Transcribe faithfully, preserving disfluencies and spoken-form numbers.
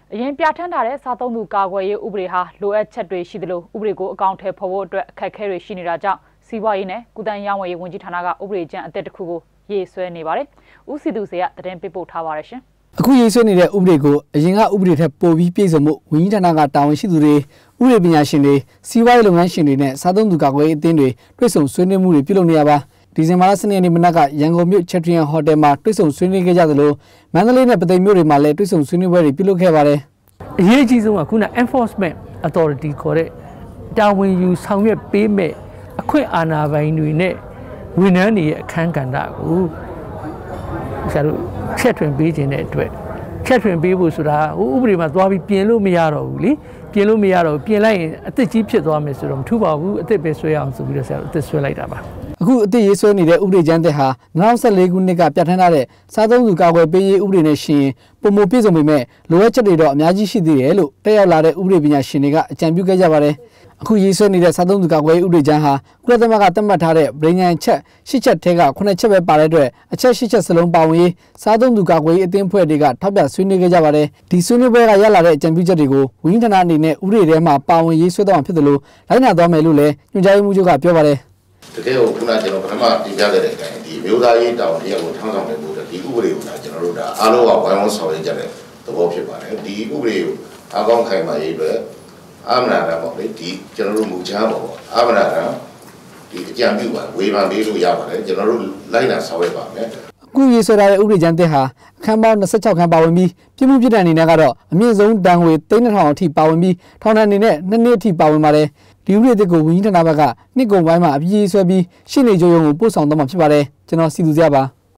အရင်ပြဋ္ဌာန်းထားတဲ့စားသုံးသူကာကွယ်ရေးဥပဒေဟာလိုအပ်ချက်တွေရှိသလိုဥပဒေကိုအကောင့်ထဲပေါ်ဖို့အတွက်အခက်အခဲတွေရှိနေတာကြောင့်စီးပွားရေးနဲ့ကုသရေးဝန်ကြီးဌာနကဥပဒေကြမ်းအသစ်တစ်ခုကိုရေးဆွဲနေပါတယ်။ဦးစီသူစေကသတင်းပေးပို့ထားပါတယ်ရှင်။အခုရေးဆွဲနေတဲ့ဥပဒေကိုအရင်ကဥပဒေထက်ပိုပြီးပြည့်စုံမှုဝန်ကြီးဌာနကတာဝန်ရှိသူတွေဥပဒေပညာရှင်တွေစီးပွားရေးလုပ်ငန်းရှင်တွေနဲ့စားသုံးသူကာကွယ်ရေးအသင်းတွေတွေ့ဆုံဆွေးနွေးမှုတွေပြုလုပ်နေရပါဒီဇင်ဘာလ 十 ရက်နေ့မနက်ကရန်ကုန်မြို့ချက်ထရီယန်ဟိုတယ်မှာတွေ့ဆုံဆွေးနွေးခဲ့ကြသလိုမန္တလေးနဲ့ပသိမ်မြို့တွေမှာလည်းတွေ့ဆုံဆွေးနွေးပွဲတွေပြုလုပ်ခဲ့ပါတယ်အရေးကြီးဆုံးကခုန enforcement authority ခေါ်တဲ့တာဝန်ယူဆောင်ရွက်ပေးမဲ့အခွင့်အာဏာပိုင်တွေနဲ့ဝန်ထမ်းတွေရဲ့အခမ်းကဏ္ဍကိုဆရာတို့ချက်ထွင်ပေးခြင်းတဲ့အတွက်ချက်ထွင်ပေးဖို့ဆိုတာဟိုဥပဒေမှာသွားပြီးပြင်လို့မရတော့ဘူးလေပြင်လို့မရတော့ပြင်လိုက်ရင်အသက်ကြီးဖြစ်သွားမယ်ဆိုတော့မထူပါဘူးအသက်ပဲဆွဲအောင်ဆိုပြီးတော့ဆရာတို့အသက်ဆွဲလိုက်တာပါအခုအသစ်ရေးဆွဲနေတဲ့ဥပဒေကြမ်းသစ်ဟာ၂၀၁၄ခုနှစ်ကပြဋ္ဌာန်းထားတဲ့စားသုံးသူကာကွယ်ပေးရေးဥပဒေနဲ့ရှင်ပုံမပြည့်စုံပေမဲ့လိုအပ်ချက်တွေတော့အများကြီးရှိသေးတယ်လို့တက်ရောက်လာတဲ့ဥပဒေပညာရှင်တွေကအကြံပြုခဲ့ကြပါတယ်အခုရေးဆွဲနေတဲ့စားသုံးသူကာကွယ်ရေးဥပဒေကြမ်းဟာကုလသမဂ္ဂသတ်မှတ်ထားတဲ့ဗြိဉ္ဉံချက်၈ချက်ထဲကခုနှစ်ချက်ပဲပါတဲ့အတွက်အချက်၈ချက်စလုံးပါဝင်ရေးစားသုံးသူကာကွယ်ရေးအသင်းဖွဲ့တွေကထောက်ပြဆွေးနွေးခဲ့ကြပါတယ်ဒီဆွေးနွေးပွဲကရလာတဲ့အကြံပြုချက်တွေကိုဝန်ကြီးဌာနအနေနဲ့ဥပဒေထဲမှာပါဝင်ရေးဆွဲသွားမှာဖြစ်တယ်လို့လိုက်နာသွားမယ်လို့လည်းညွှန်ကြားရေးမှူးချုပ်ကပြောပါတယ်တကယ်ကိုခုနကျွန်တော်ပထမတင်ပြခဲ့တဲ့အတိုင်းဒီမျိုးသားရေးတောင်တရားကိုထမ်းဆောင်နေမှုဒီဥပဒေကိုကျွန်တော်တို့ဒါအားလုံးကဝိုင်းဝန်းဆောင်ရွက်ကြတဲ့သဘောဖြစ်ပါတယ်ဒီဥပဒေကိုအကောင့်ခိုင်မာရေးအတွက်အာမနာတာပေါ့လေဒီကျွန်တော်တို့မူချမ်းပေါ့အာမနာတာဒီအကြံပြုပါဝေဖန်ပေးလို့ရပါတယ်ကျွန်တော်တို့လိုက်နာဆောင်ရွက်ပါမယ်အခုရေးဆွဲထားတဲ့ဥပဒေကြမ်းသစ်ဟာအခန်းပေါင်း၂၆ခန်းပါဝင်ပြီးပြည်မှုပြည်ထန်အနေနဲ့ကတော့အမြင့်ဆုံးတန်ငွေသိန်း၂ထောင်အထိပါဝင်ပြီးထောင်ဒဏ်အနေနဲ့နှစ်နှစ်အထိပါဝင်ပါတယ်ဒီဥပဒေသစ်ကိုဝန်ကြီးဌာနဘက်ကနှစ်ကုန်ပိုင်းမှာအပြည့်အဆွဲပြီးရှင်းနေကြုံကိုပို့ဆောင်တော့မှာဖြစ်ပါတယ်ကျွန်တော်စီသူစရပါ